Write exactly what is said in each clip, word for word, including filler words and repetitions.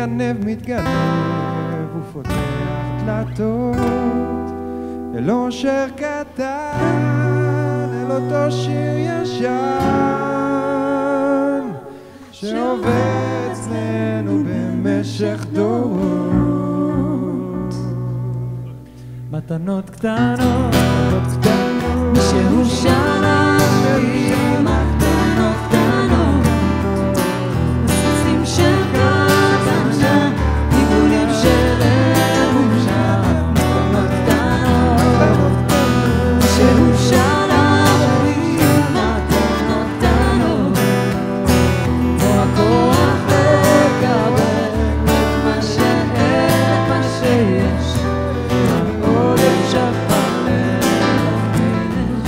מתגנב, מתגנב ופותח דלתות אל אושר קטן, אל אותו שיר ישן שעובד אצלנו במשך דורות. מתנות קטנות, מתנות קטנות, שהוא שלח לי מתנות קטנות, נוססים של קטנה, ניגונים של אמונה. מתנות קטנות, שהוא שלח לי מתנות קטנות, כמו הכוח לקבל את מה שאין, את מה שיש, העודף שפר ללחש.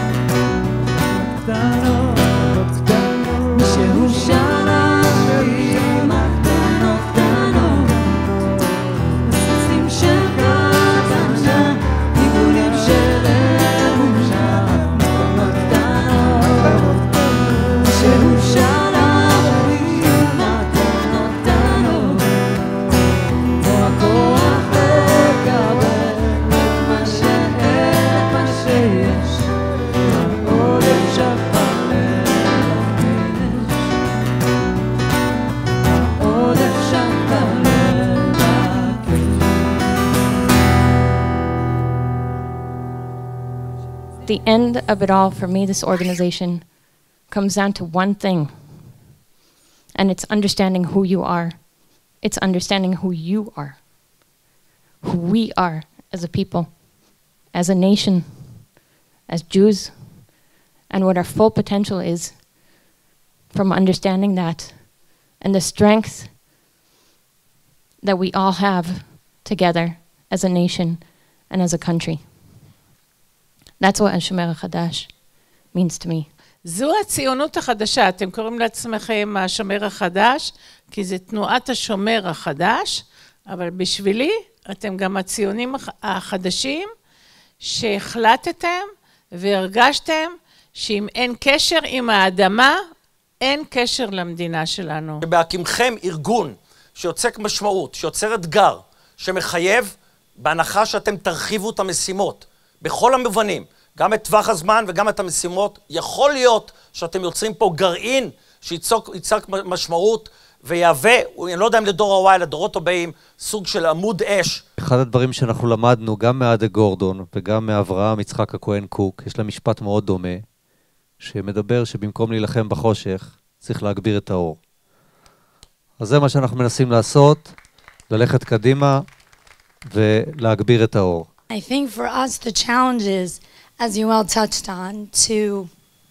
קטנות, קטנות, שהוא שלח לי מתנות קטנות, נוססים של קטנה, ניגונים של אמונה. מתנות קטנות, שהוא שלח לי מתנות קטנות, כמו הכוח לקבל את מה שאין, את מה שיש, העודף שפר ללחש, העודף שפר ללחש. The end of it all for me, this organization, comes down to one thing, and it's understanding who you are. It's understanding who you are, who we are as a people, as a nation, as Jews, and what our full potential is from understanding that, and the strength that we all have together as a nation and as a country. That's what Hashomer HaChadash means to me. זו הציונות החדשה, אתם קוראים לעצמכם השומר החדש, כי זה תנועת השומר החדש, אבל בשבילי אתם גם הציונים הח- החדשים שהחלטתם והרגשתם שאם אין קשר עם האדמה, אין קשר למדינה שלנו. בהקימכם ארגון שיוצק משמעות, שיוצר אתגר, שמחייב בהנחה שאתם תרחיבו את המשימות בכל המובנים, גם את טווח הזמן וגם את המשימות. יכול להיות שאתם יוצרים פה גרעין שיצוק יצק משמעות ויהווה, אני לא יודע אם לדור הוואי, לדורות הבאים, סוג של עמוד אש. אחד הדברים שאנחנו למדנו גם מאדה גורדון וגם מאברהם יצחק הכהן קוק, יש לה משפט מאוד דומה, שמדבר שבמקום להילחם בחושך, צריך להגביר את האור. אז זה מה שאנחנו מנסים לעשות, ללכת קדימה ולהגביר את האור. I think for us the challenge is, as you all touched on, to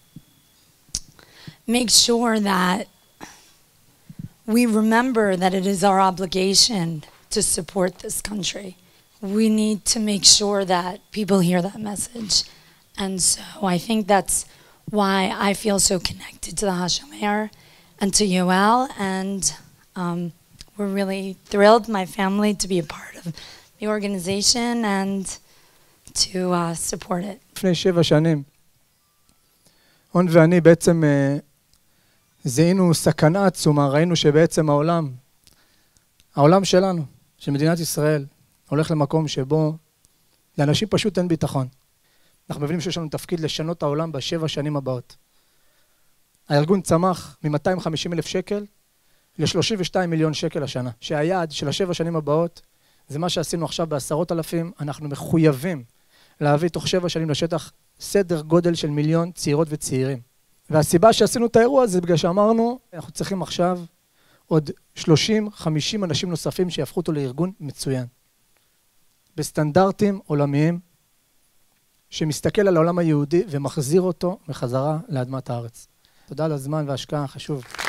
make sure that we remember that it is our obligation to support this country. We need to make sure that people hear that message. And so I think that's why I feel so connected to the Hashomer and to Yoel, and um, we're really thrilled, my family, to be a part of the organization and to uh, support it. לפני שבע שנים, הון ואני בעצם אה, זיהינו סכנה עצומה, ראינו שבעצם העולם, העולם שלנו, של מדינת ישראל, הולך למקום שבו לאנשים פשוט אין ביטחון. אנחנו מבינים שיש לנו תפקיד לשנות את העולם בשבע שנים הבאות. הארגון צמח מ-מאתיים וחמישים אלף שקל ל-שלושים ושניים מיליון שקל השנה, שהיעד של השבע שנים הבאות זה מה שעשינו עכשיו בעשרות אלפים. אנחנו מחויבים להביא תוך שבע שנים לשטח סדר גודל של מיליון צעירות וצעירים. והסיבה שעשינו את האירוע הזה בגלל שאמרנו, אנחנו צריכים עכשיו עוד שלושים חמישים אנשים נוספים שיהפכו אותו לארגון מצוין. בסטנדרטים עולמיים, שמסתכל על העולם היהודי ומחזיר אותו בחזרה לאדמת הארץ. תודה על הזמן וההשקעה, חשוב.